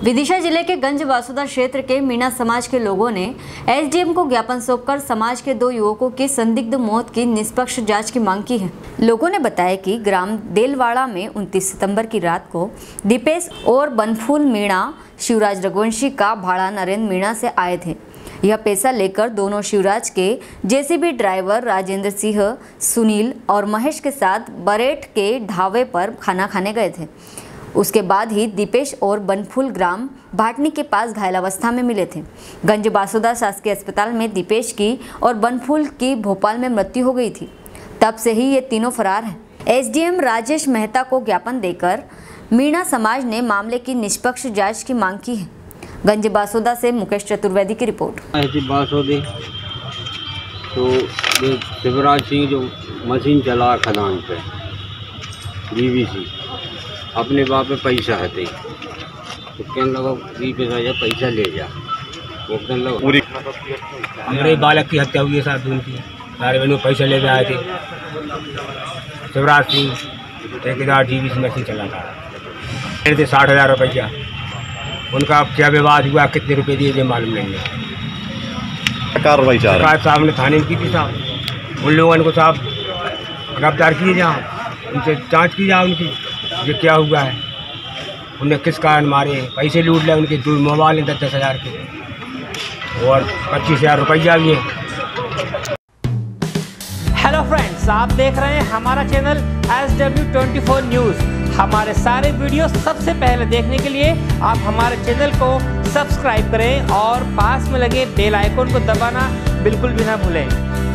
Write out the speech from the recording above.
विदिशा जिले के गंज बासुदा क्षेत्र के मीणा समाज के लोगों ने एसडीएम को ज्ञापन सौंपकर समाज के 2 युवकों की संदिग्ध मौत की निष्पक्ष जांच की मांग की है। लोगों ने बताया कि ग्राम देलवाड़ा में 29 सितंबर की रात को दीपेश और बनफूल मीणा शिवराज रघुवंशी का भाड़ा नरेंद्र मीणा से आए थे। यह पैसा लेकर दोनों शिवराज के जेसीबी ड्राइवर राजेंद्र सिंह, सुनील और महेश के साथ बरेट के ढाबे पर खाना खाने गए थे। उसके बाद ही दीपेश और बनफूल ग्राम भाटनी के पास घायल अवस्था में मिले थे। गंज बासुदा शासकीय अस्पताल में दीपेश की और बनफूल की भोपाल में मृत्यु हो गई थी। तब से ही ये तीनों फरार हैं। एसडीएम राजेश मेहता को ज्ञापन देकर मीणा समाज ने मामले की निष्पक्ष जांच की मांग की है। गंज बासुदा से मुकेश चतुर्वेदी की रिपोर्ट। तो शिवराज सिंह जो मशीन चला खदान पे बीबीसी अपने बाप पे पैसा है तो कहने लगा पैसा ले जा। वो कहने लगा पूरी हमारे बालक की हत्या हुई है साथ उनकी, सारे बहनों पैसा ले आए थे। शिवराज सिंह ठेकेदार बीबीसी मशीन चला था, थे 60,000 रुपया। उनका क्या विवाद हुआ, कितने रुपए दिए ये मालूम नहीं है। कार्रवाई साहब ने थाने में की थी साहब, उन लोगों को साहब गिरफ्तार किए जाओ, उनसे जांच की जाए उनकी ये क्या हुआ है, उन्हें किस कारण मारे, पैसे लूट ले उनके 2 मोबाइल 10,000 के और 25,000 रुपया भी है। हेलो फ्रेंड्स, आप देख रहे हैं हमारा चैनल SW24 न्यूज़। हमारे सारे वीडियो सबसे पहले देखने के लिए आप हमारे चैनल को सब्सक्राइब करें और पास में लगे बेल आइकन को दबाना बिल्कुल भी ना भूलें।